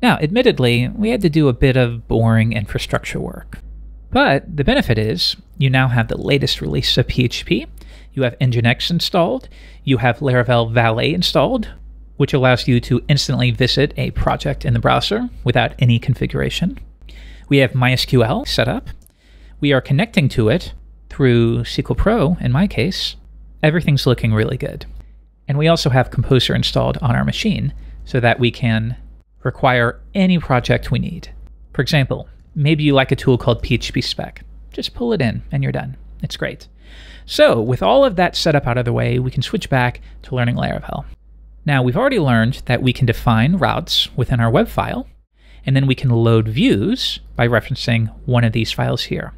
Now, admittedly, we had to do a bit of boring infrastructure work. But the benefit is you now have the latest release of PHP, you have Nginx installed, you have Laravel Valet installed, which allows you to instantly visit a project in the browser without any configuration. We have MySQL set up. We are connecting to it through SQL Pro, in my case. Everything's looking really good. And we also have Composer installed on our machine so that we can require any project we need. For example, maybe you like a tool called PHP Spec. Just pull it in and you're done. It's great. So with all of that setup out of the way, we can switch back to learning Laravel. Now we've already learned that we can define routes within our web file, and then we can load views by referencing one of these files here.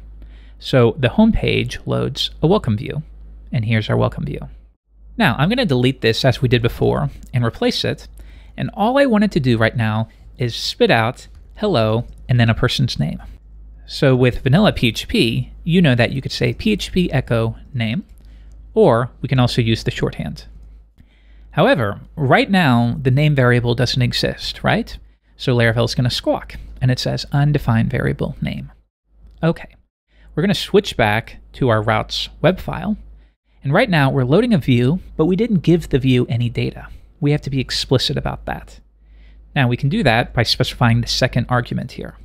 So the home page loads a welcome view, and here's our welcome view. Now I'm going to delete this as we did before and replace it, and all I wanted to do right now is spit out hello and then a person's name. So with vanilla PHP, you know that you could say PHP echo name, or we can also use the shorthand. However, right now, the name variable doesn't exist, right? So Laravel is going to squawk, and it says undefined variable name. Okay, we're going to switch back to our routes web file, and right now we're loading a view, but we didn't give the view any data. We have to be explicit about that. Now we can do that by specifying the second argument here.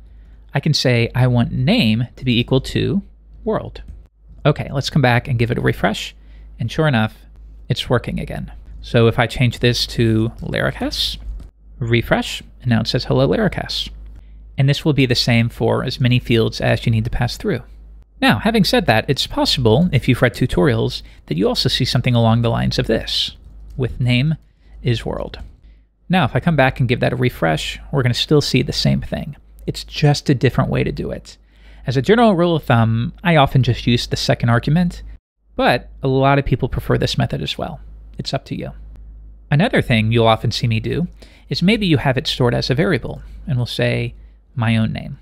I can say I want name to be equal to world. Okay, let's come back and give it a refresh, and sure enough, it's working again. So if I change this to Laracasts, refresh, and now it says hello Laracasts. And this will be the same for as many fields as you need to pass through. Now, having said that, it's possible, if you've read tutorials, that you also see something along the lines of this, with name is world. Now, if I come back and give that a refresh, we're going to still see the same thing. It's just a different way to do it. As a general rule of thumb, I often just use the second argument, but a lot of people prefer this method as well. It's up to you. Another thing you'll often see me do is maybe you have it stored as a variable, and we'll say my own name.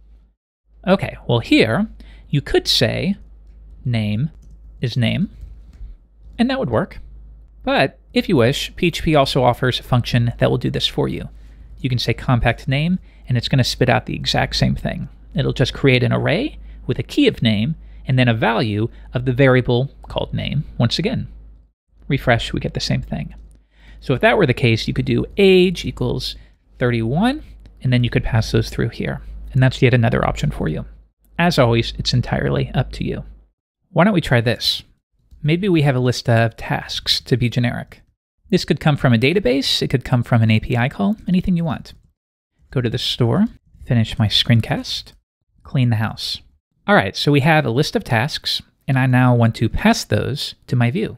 Okay, well here, you could say name is name, and that would work. But if you wish, PHP also offers a function that will do this for you. You can say compact name, and it's going to spit out the exact same thing. It'll just create an array with a key of name, and then a value of the variable called name once again. Refresh, we get the same thing. So if that were the case, you could do age equals 31, and then you could pass those through here. And that's yet another option for you. As always, it's entirely up to you. Why don't we try this? Maybe we have a list of tasks to be generic. This could come from a database, it could come from an API call, anything you want. Go to the store, finish my screencast, clean the house. All right, so we have a list of tasks, and I now want to pass those to my view.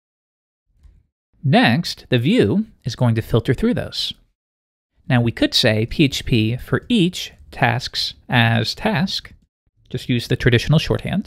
Next, the view is going to filter through those. Now we could say PHP for each tasks as task, just use the traditional shorthand.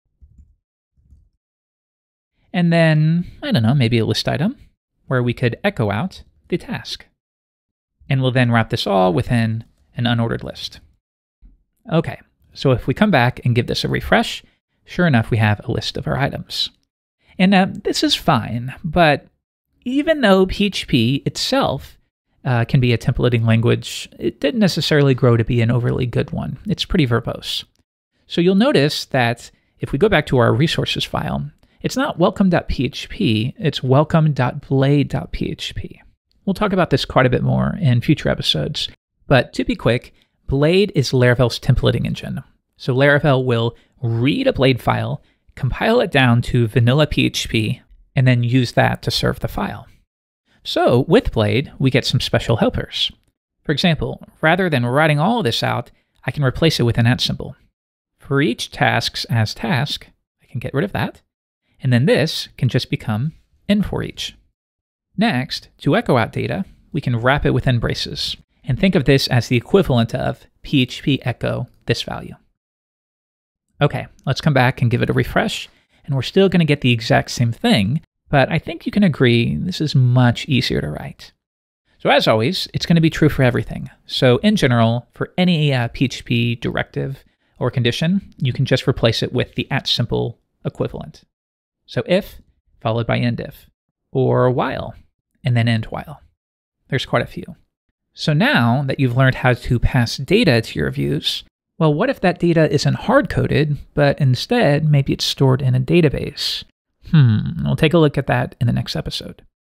And then, I don't know, maybe a list item where we could echo out the task. And we'll then wrap this all within an unordered list. Okay, so if we come back and give this a refresh, sure enough, we have a list of our items. And this is fine, but even though PHP itself can be a templating language, it didn't necessarily grow to be an overly good one. It's pretty verbose. So you'll notice that if we go back to our resources file, it's not welcome.php, it's welcome.blade.php. We'll talk about this quite a bit more in future episodes, but to be quick, Blade is Laravel's templating engine. So Laravel will read a Blade file, compile it down to vanilla PHP, and then use that to serve the file. So with Blade, we get some special helpers. For example, rather than writing all of this out, I can replace it with an @ symbol. For each tasks as task, I can get rid of that. And then this can just become in for each. Next, to echo out data, we can wrap it within braces. And think of this as the equivalent of PHP echo this value. Okay, let's come back and give it a refresh. And we're still going to get the exact same thing, but I think you can agree this is much easier to write. So as always, it's going to be true for everything. So in general, for any PHP directive or condition, you can just replace it with the @ symbol equivalent. So if, followed by end if, or while, and then end while. There's quite a few. So now that you've learned how to pass data to your views, well, what if that data isn't hard-coded, but instead maybe it's stored in a database? We'll take a look at that in the next episode.